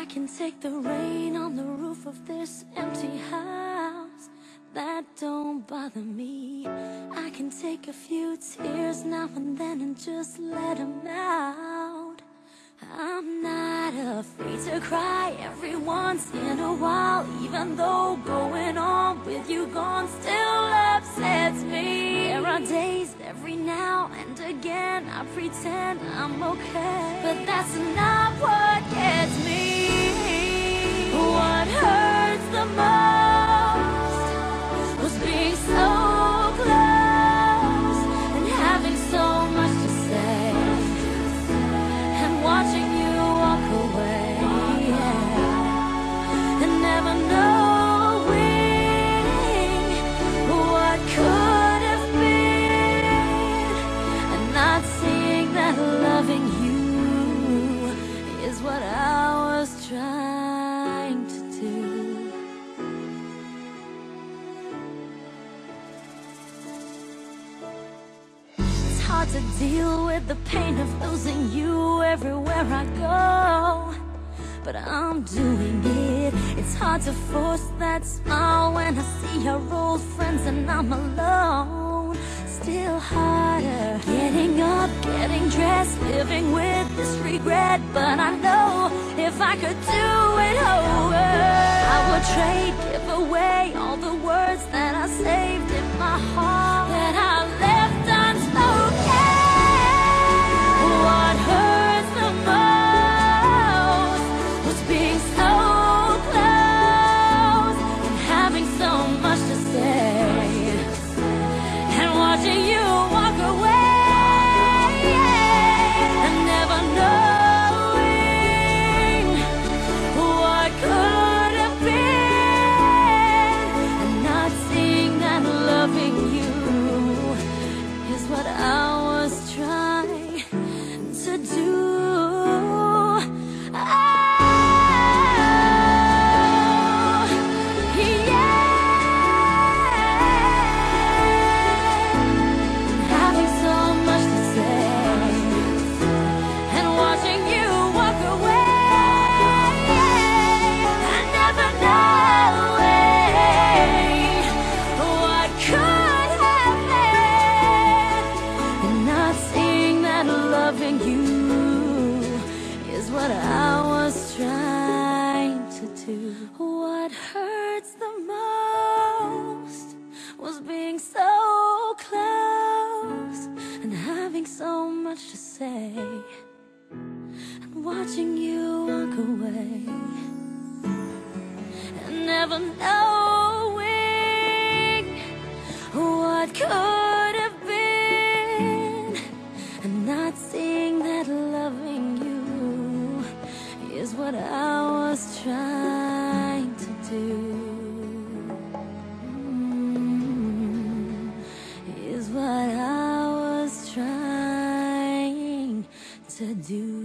I can take the rain on the roof of this empty house. That don't bother me. I can take a few tears now and then and just let them out. I'm not afraid to cry every once in a while, even though going on with you gone still upsets me. There are days every now and again I pretend I'm okay, but that's not what gets me. What hurts the most was being so close and having so much to say, and watching you walk away, and never knowing what could have been, and not seeing that loving you is what I was trying to do. It's hard to deal with the pain of losing you everywhere I go, but I'm doing it. It's hard to force that smile when I see your old friends and I'm alone. Still harder getting up, getting dressed, living with this regret. But I know if I could do it over, I would trade, give away all the words that I saved in my heart, that I left unspoken. What hurts the most was being so close and having so much to say, and watching you walk away, and never knowing what could have been, and not seeing that loving you is what I was trying to do. Oh, having so much to say, and watching you walk away, and never knowing what could have been, and not seeing that loving you is what I was trying to do. What hurts the most was being so close and having so much to say, and watching you walk away, and never knowing what could have been, and not seeing that loving you is what I was trying to do. Is what I was trying to do.